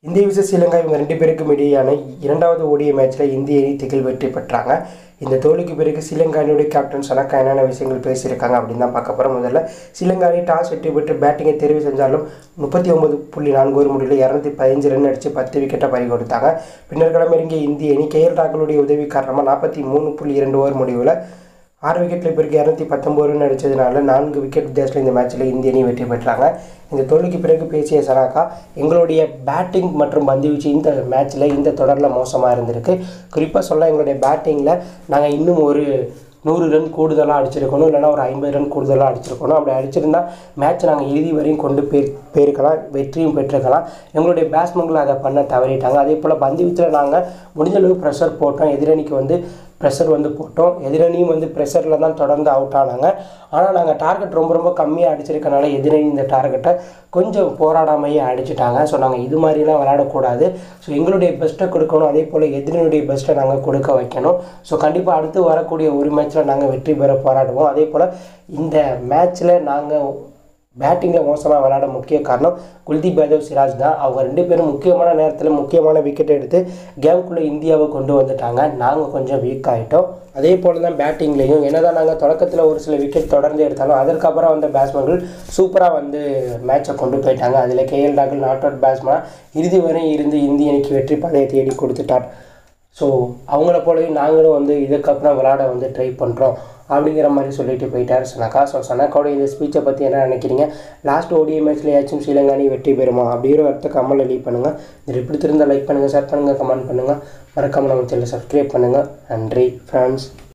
இந்திய விசஸ் ஸ்ரீலங்கா இவங்க 2 பேருக்கும் இடையேயான இரண்டாவது ஓடிய மேட்ச்சில் இந்திய அணி திகில் வெற்றி பெற்றாங்க. இந்த தோல்விக்கு பிறகு ஸ்ரீலங்கா அணியுடைய கேப்டன் சனக்கா என்னென்ன விஷயங்கள் பேசியிருக்காங்க அப்படின்னு தான் பார்க்க போகிறோம். முதல்ல ஸ்ரீலங்கா அணி டாஸ் வெற்றி பெற்று பேட்டிங்கை தெரிவு செஞ்சாலும் 39.4 ஓவர் முடிவில் 215 ரன் அடித்து 10 விக்கெட்டை பறி கொடுத்தாங்க. பின்னர் களமிறங்கிய இந்திய அணி KL ராகுலுடைய உதவி காரணமாக 43.2 ஓவர் முடிவில் 6 விக்கெட்டில் பிறகு 219 ரன் அடித்ததுனால 4 விக்கெட் வித்தியாசத்தில் இந்த மேட்ச்சில் இந்திய அணி வெற்றி பெற்றாங்க. இந்த தோல்விக்கு பிறகு பேசிய சனாக்கா, எங்களுடைய பேட்டிங் மற்றும் பந்துவீச்சு இந்த மேட்ச்சில் இந்த தொடரில் மோசமாக இருந்திருக்கு. குறிப்பாக சொல்ல எங்களுடைய பேட்டிங்கில் நாங்கள் இன்னும் ஒரு 100 ரன் கூடுதலாக அடிச்சிருக்கணும், இல்லைனா ஒரு 50 ரன் கூடுதலாக அடிச்சிருக்கணும். அப்படி அடிச்சிருந்தா மேட்ச் நாங்கள் இறுதி வரையும் கொண்டு போயிருக்கலாம், வெற்றியும் பெற்றிருக்கலாம். எங்களுடைய பேட்ஸ்மேன்கள் அதை பண்ண தவறிட்டாங்க. அதே போல் பந்துவீச்சில் நாங்கள் முடிஞ்சளவு ப்ரெஷர் போட்டோம், எதிரணிக்கு ப்ரெஷர் போட்டோம். எதிரணியும் ப்ரெஷரில் தான் தொடர்ந்து அவுட் ஆனாங்க. ஆனால் நாங்கள் டார்கெட் ரொம்ப கம்மியாக அடிச்சிருக்கனால எதிரணி இந்த டார்கெட்டை கொஞ்சம் போராடாமையே அடிச்சிட்டாங்க. ஸோ நாங்கள் இது மாதிரிலாம் விளையாடக்கூடாது. ஸோ எங்களுடைய பெஸ்ட்டை கொடுக்கணும், அதே போல் எதிரணியுடைய பெஸ்ட்டை நாங்கள் கொடுக்க வைக்கணும். ஸோ கண்டிப்பாக அடுத்து வரக்கூடிய ஒரு மேட்ச்சில் நாங்கள் வெற்றி பெற போராடுவோம். அதே போல் இந்த மேட்ச்சில் நாங்கள் பேட்டிங்கில் மோசமாக விளையாட முக்கிய காரணம் குல்தீப் யாதவ், சிராஜ் தான். அவங்க 2 பேரும் முக்கியமான நேரத்தில் முக்கியமான விக்கெட் எடுத்து கேமுக்குள்ளே இந்தியாவை கொண்டு வந்துட்டாங்க. நாங்கள் கொஞ்சம் வீக் ஆகிட்டோம். அதே போல் தான் பேட்டிங்லேயும் என்னதான் நாங்கள் தொடக்கத்தில் ஒரு சில விக்கெட் தொடர்ந்து எடுத்தாலும் அதற்கப்புறம் வந்த பேட்ஸ்மேன்கள் சூப்பராக மேட்சை கொண்டு போயிட்டாங்க. அதில் KL ராகுல் நாட் அவுட் பேட்ஸ்மேனாக இறுதி வரை இருந்து இந்திய அணிக்கு வெற்றி பாதையை தேடி கொடுத்துட்டார். ஸோ அவங்கள போலவே நாங்களும் இதுக்கப்புறம் விளையாட ட்ரை பண்ணுறோம் அப்படிங்கிற மாதிரி சொல்லிட்டு போயிட்டார் சனக்கா. ஸோ சனக்காவோட இந்த ஸ்பீச்சை பற்றி என்ன நினைக்கிறீங்க? லாஸ்ட் ஓடிஐ மேட்ச்சில் ஏதாச்சும் ஸ்ரீலங்கா அணி வெற்றி பெறுமா அப்படிங்கிற கருத்தை கமெண்ட்டில் லீவ் பண்ணுங்கள். இது பிடித்திருந்தால் லைக் பண்ணுங்கள், ஷேர் பண்ணுங்கள், கமெண்ட் பண்ணுங்கள். மறக்காமல் நம்ம சேனலை சப்ஸ்கிரைப் பண்ணுங்கள். நன்றி ஃப்ரெண்ட்ஸ்.